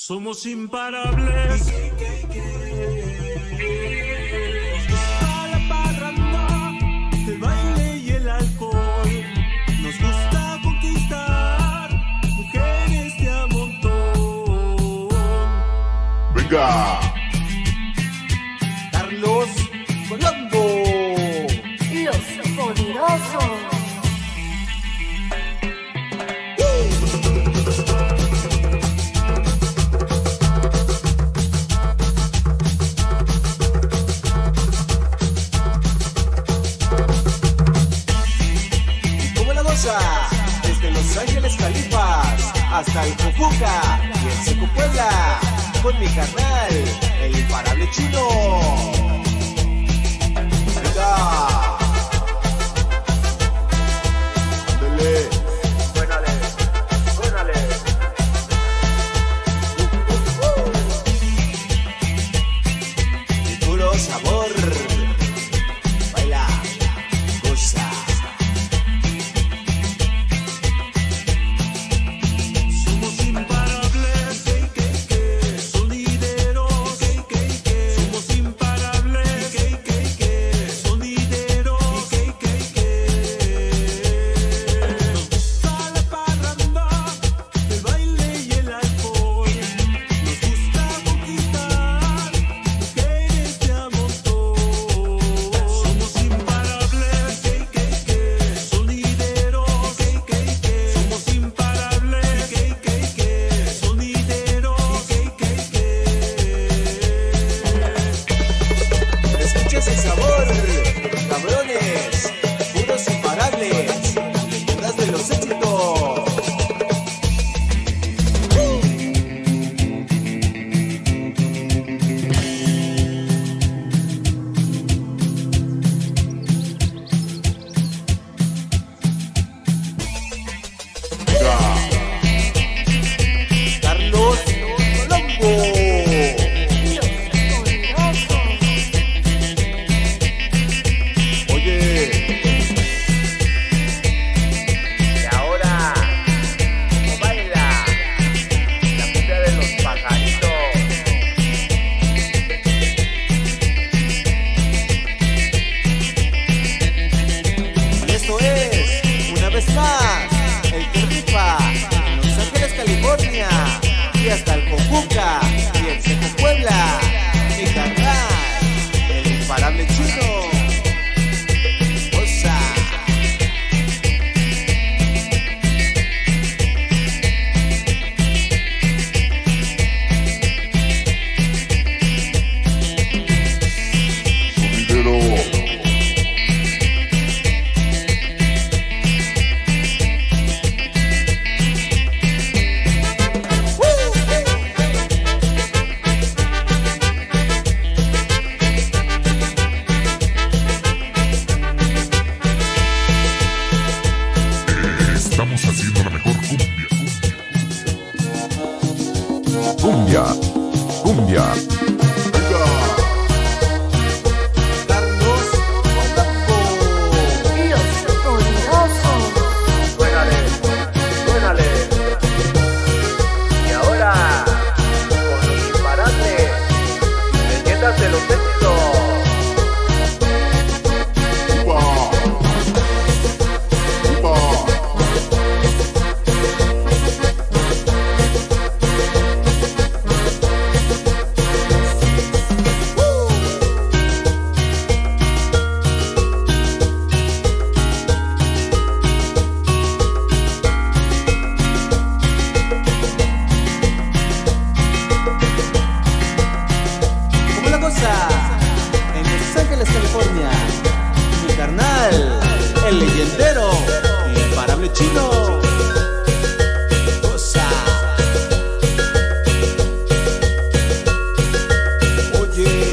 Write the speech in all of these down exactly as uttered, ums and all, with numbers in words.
Somos imparables. A la parranda, el baile y el alcohol. Nos gusta conquistar mujeres de a montón. Venga. Carlos Colombo. Los poderosos. Desde Los Ángeles Califas hasta el Cojuca y el Seco Puebla, con mi carnal, el imparable Chino. Venga. Ándale. Buénale, buénale. Uh, uh, uh. Y puro sabor. Baila, goza. El sabor, cabrones, puros imparables, leyendas de los éxitos. Carlos Colombo. Más, el que rifa en Los Ángeles, California, y hasta el Cojuca y el Seco Puebla, mi carnal, el imparable Chino. Osa. Estamos haciendo la mejor cumbia. Cumbia. Cumbia. Venga. Carlos Colombo. Los poderosos. Buénale, buénale. Y ahora, con los imparables, leyendas de los éxitos. En Los Ángeles, California, mi carnal, el leyendero, el imparable Chino. Cosa. Oye.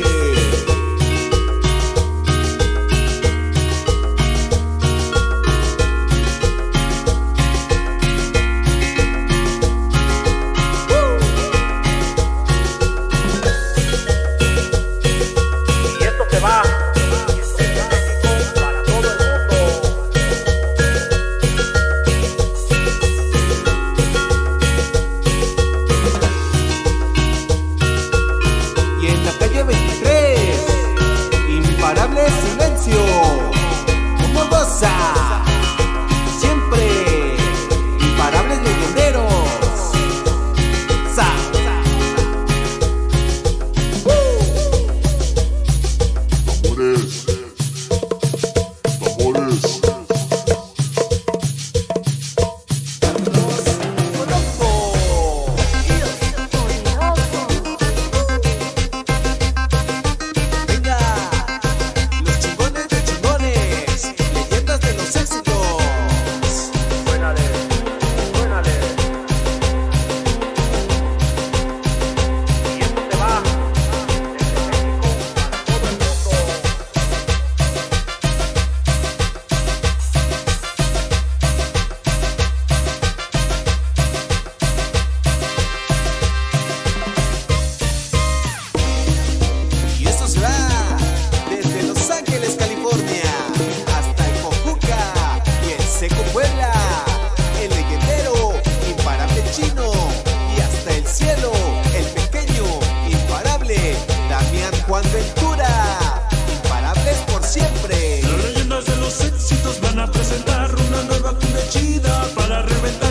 Va para todo el mundo. chida para reventar.